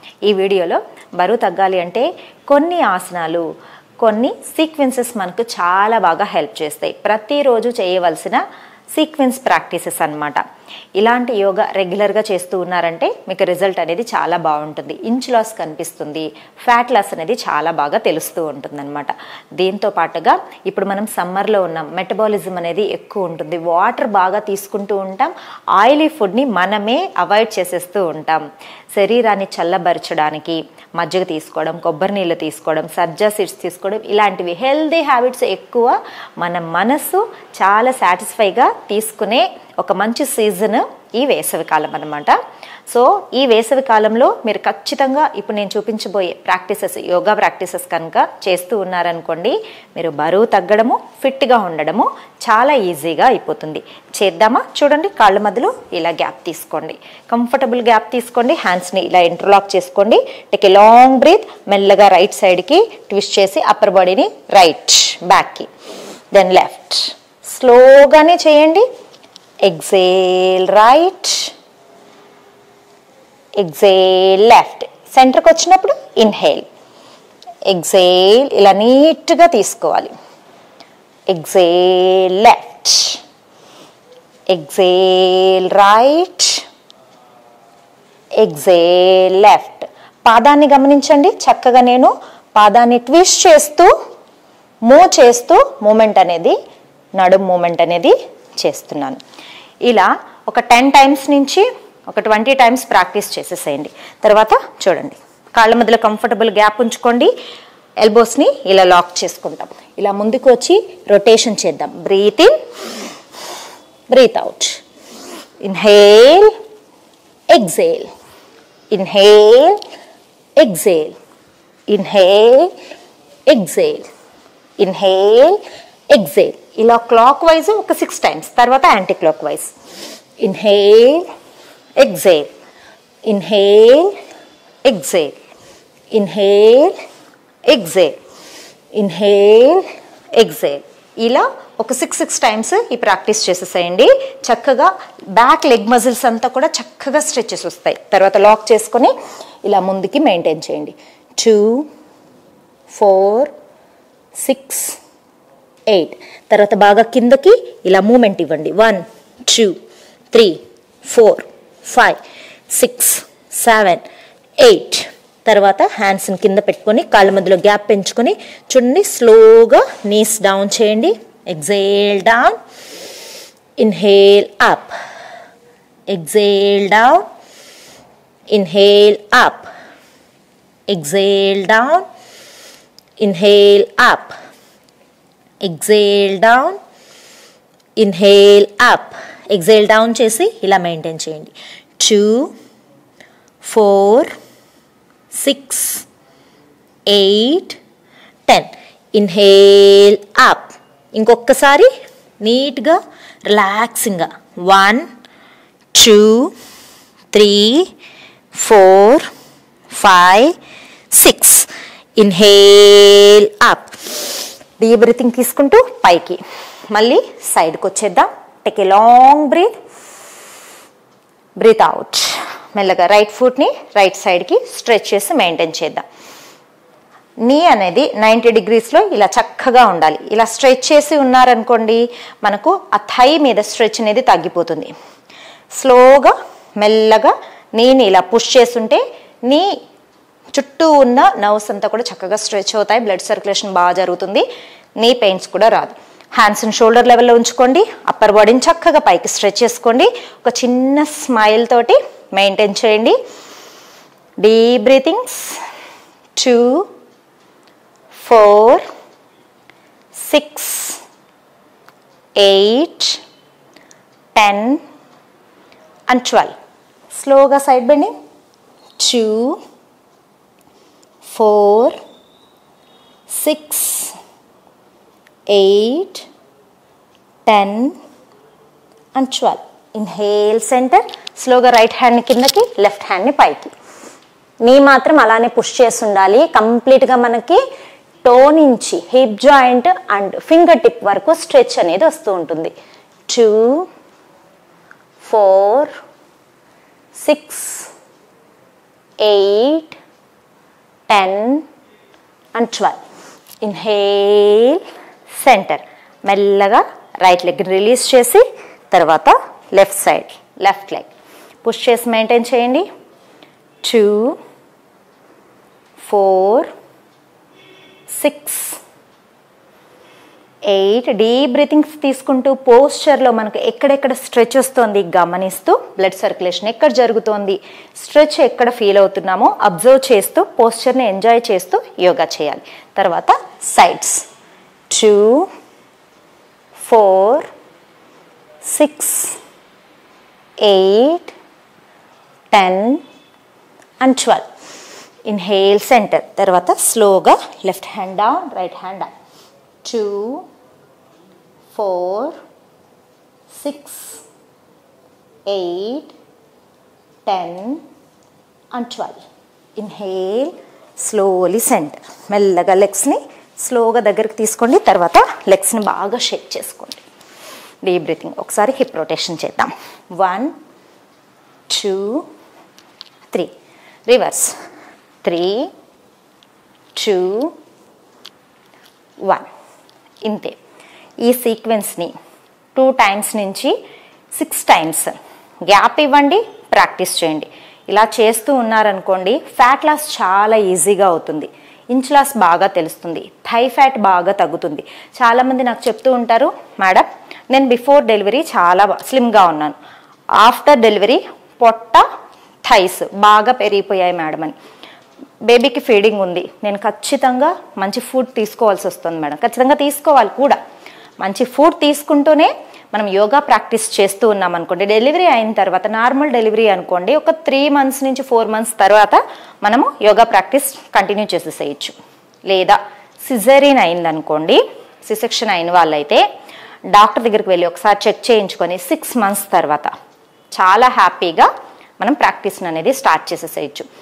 ఈ వీడియోలో బరువు తగ్గాలి అంటే కొన్ని ఆసనాలు, కొన్ని సీక్వెన్సెస్ మనకు చాలా బాగా హెల్ప్ చేస్తాయి. ప్రతిరోజు చేయవలసిన సీక్వెన్స్ ప్రాక్టీసెస్ అన్నమాట. ఇలాంటి యోగా రెగ్యులర్గా చేస్తూ ఉన్నారంటే మీకు రిజల్ట్ అనేది చాలా బాగుంటుంది. ఇంచ్ లాస్ కనిపిస్తుంది, ఫ్యాట్ లాస్ అనేది చాలా బాగా తెలుస్తూ ఉంటుంది అనమాట. దీంతో పాటుగా ఇప్పుడు మనం సమ్మర్లో ఉన్నాం, మెటబాలిజం అనేది ఎక్కువ ఉంటుంది, వాటర్ బాగా తీసుకుంటూ ఉంటాం, ఆయిలీ ఫుడ్ని మనమే అవాయిడ్ చేసేస్తూ ఉంటాం. శరీరాన్ని చల్లబరచడానికి మజ్జిగ తీసుకోవడం, కొబ్బరి నీళ్ళు తీసుకోవడం, సబ్జా సీడ్స్ తీసుకోవడం, ఇలాంటివి హెల్దీ హ్యాబిట్స్ ఎక్కువ మన మనసు చాలా సాటిస్ఫైగా తీసుకునే ఒక మంచి సీజన్ ఈ వేసవికాలం అన్నమాట. సో ఈ వేసవి కాలంలో మీరు ఖచ్చితంగా ఇప్పుడు నేను చూపించబోయే ప్రాక్టీసెస్, యోగా ప్రాక్టీసెస్ కనుక చేస్తూ ఉన్నారనుకోండి, మీరు బరువు తగ్గడము, ఫిట్గా ఉండడము చాలా ఈజీగా అయిపోతుంది. చేద్దామా? చూడండి, కాళ్ళ మధ్యలో ఇలా గ్యాప్ తీసుకోండి, కంఫర్టబుల్ గ్యాప్ తీసుకోండి, హ్యాండ్స్ని ఇలా ఇంటర్లాక్ చేసుకోండి. Take a long breath. మెల్లగా రైట్ సైడ్కి ట్విస్ట్ చేసి అప్పర్ బాడీని రైట్ బ్యాక్కి, దెన్ లెఫ్ట్. స్లోగానే చేయండి. Exhale right, exhale left. సెంటర్కి వచ్చినప్పుడు ఇన్హేల్, ఎగ్జేల్. ఇలా నీట్గా తీసుకోవాలి. Exhale left, exhale right, exhale left. పాదాన్ని గమనించండి. చక్కగా నేను పాదాన్ని ట్విస్ట్ చేస్తూ మూవ్ చేస్తూ మూమెంట్ అనేది, నడుము మూమెంట్ అనేది చేస్తున్నాను. ఇలా ఒక 10 టైమ్స్ నుంచి ఒక 20 టైమ్స్ ప్రాక్టీస్ చేసేసేయండి. తర్వాత చూడండి, కాళ్ళ మధ్యలో కంఫర్టబుల్ గ్యాప్ ఉంచుకోండి. ఎల్బోస్ని ఇలా లాక్ చేసుకుంటాం. ఇలా ముందుకు వచ్చి రొటేషన్ చేద్దాం. Breath in, breath out. Inhale, exhale, inhale, exhale, inhale, exhale, inhale, exhale. ఇలా క్లాక్ వైజ్ ఒక 6 టైమ్స్, తర్వాత anticlockwise. Inhale, exhale, inhale, exhale, inhale, exhale, inhale, exhale. ఇలా ఒక 6 టైమ్స్ ఈ ప్రాక్టీస్ చేసేసేయండి. చక్కగా బ్యాక్ లెగ్ మజిల్స్ అంతా కూడా చక్కగా స్ట్రెచెస్ వస్తాయి. తర్వాత లాక్ చేసుకొని ఇలా ముందుకి మెయింటైన్ చేయండి. 2, 4, 6, 8. తర్వాత బాగా కిందకి ఇలా మూమెంట్ ఇవ్వండి. 1, 2, 3, 4, 5, 6, 7, 8. తర్వాత హ్యాండ్స్ని కింద పెట్టుకొని కాళ్ళ మధ్యలో గ్యాప్ పెంచుకొని చూడండి, స్లోగా నీస్ డౌన్ చేయండి. Exhale down, inhale up, exhale down, inhale up, exhale down, inhale up, exhale down, inhale up. Exhale down చేసి ఇలా మెయింటైన్ చేయండి. 2, 4, 6, 8, 10. Inhale up. ఇంకొకసారి నీట్గా రిలాక్సింగ్గా. 1, 2, 3, 4, 5, 6. Inhale up. డీప్ బ్రీతింగ్ తీసుకుంటూ పైకి. మళ్ళీ సైడ్కి వచ్చేద్దాం. Take a long breath, breath out. మెల్లగా రైట్ ఫుట్ని రైట్ సైడ్కి స్ట్రెచ్ చేసి మెయింటైన్ చేద్దాం. నీ అనేది 90 డిగ్రీస్లో ఇలా చక్కగా ఉండాలి. ఇలా స్ట్రెచ్ చేసి ఉన్నారనుకోండి, మనకు ఆ థై మీద స్ట్రెచ్ అనేది తగ్గిపోతుంది. స్లోగా మెల్లగా నీని ఇలా పుష్ చేస్తుంటే నీ చుట్టూ ఉన్న నర్వ్స్ అంతా కూడా చక్కగా స్ట్రెచ్ అవుతాయి. బ్లడ్ సర్క్యులేషన్ బాగా జరుగుతుంది. నీ పెయిన్స్ కూడా రాదు. హ్యాండ్స్ని షోల్డర్ లెవెల్లో ఉంచుకోండి. అప్పర్ బాడీని చక్కగా పైకి స్ట్రెచ్ చేసుకోండి. ఒక చిన్న స్మైల్ తోటి మెయింటైన్ చేయండి. Deep breathings. 2, 4, 6, 8, 10 and 12. స్లోగా side bending. 2, 4, 6, 8, 10 and 12. Inhale center. స్లోగా రైట్ హ్యాండ్ని కిందకి, లెఫ్ట్ హ్యాండ్ని పైకి. నీ మాత్రం అలానే పుష్ చేసి ఉండాలి. కంప్లీట్గా మనకి టో నుంచి hip joint and finger tip వరకు స్ట్రెచ్ అనేది వస్తూ ఉంటుంది. 2, 4, 6, 8, 10 and 12. ఇన్హేల్ సెంటర్, మెల్లగా రైట్ లెగ్ రిలీజ్ చేసి తర్వాత left side left leg push చేసి మెయింటైన్ చేయండి. 2 4 6 8. డీప్ బ్రీతింగ్స్ తీసుకుంటూ పోస్చర్లో మనకు ఎక్కడెక్కడ స్ట్రెచ్ వస్తుంది గమనిస్తూ, బ్లడ్ సర్క్యులేషన్ ఎక్కడ జరుగుతోంది, స్ట్రెచ్ ఎక్కడ ఫీల్ అవుతున్నామో అబ్జర్వ్ చేస్తూ పోస్చర్ని ఎంజాయ్ చేస్తూ యోగా చేయాలి. తర్వాత సైడ్స్ 2 4 6 8 10 and 12. ఇన్హేల్ సెంటర్, తర్వాత స్లోగా left hand down, right hand down. 2 4 6 8 10 and 12. Inhale slowly center, మెల్లగా లెగ్స్ని స్లోగా దగ్గరికి తీసుకోండి. తర్వాత లెగ్స్ని బాగా షేక్ చేసుకోండి. Deep breathing. ఒకసారి హిప్ రొటేషన్ చేద్దాం. 1 2 3. రివర్స్ 3 2 1. ఇంతే. ఈ సీక్వెన్స్ని 2 times నుంచి 6 times గ్యాప్ ఇవ్వండి, ప్రాక్టీస్ చేయండి. ఇలా చేస్తూ ఉన్నారనుకోండి ఫ్యాట్ లాస్ చాలా ఈజీగా అవుతుంది, ఇంచ్ లాస్ బాగా తెలుస్తుంది, థై ఫ్యాట్ బాగా తగ్గుతుంది. చాలామంది నాకు చెప్తూ ఉంటారు, మేడం నేను బిఫోర్ డెలివరీ చాలా స్లిమ్గా ఉన్నాను, ఆఫ్టర్ డెలివరీ పొట్ట థైస్ బాగా పెరిగిపోయాయి మేడం అని. బేబీకి ఫీడింగ్ ఉంది, నేను ఖచ్చితంగా మంచి ఫుడ్ తీసుకోవాల్సి వస్తుంది మేడం. ఖచ్చితంగా తీసుకోవాలి కూడా. మంచి ఫుడ్ తీసుకుంటూనే మనం యోగా ప్రాక్టీస్ చేస్తూ ఉన్నాం అనుకోండి, డెలివరీ అయిన తర్వాత నార్మల్ డెలివరీ అనుకోండి, ఒక 3 months నుంచి 4 months తర్వాత మనము యోగా ప్రాక్టీస్ కంటిన్యూ చేసేసేయచ్చు. లేదా సిజేరియన్ అయిందనుకోండి, సిసెక్షన్ అయిన వాళ్ళైతే డాక్టర్ దగ్గరికి వెళ్ళి ఒకసారి చెక్ చేయించుకొని 6 months తర్వాత చాలా హ్యాపీగా మనం ప్రాక్టీస్ అనేది స్టార్ట్ చేసేసేయచ్చు.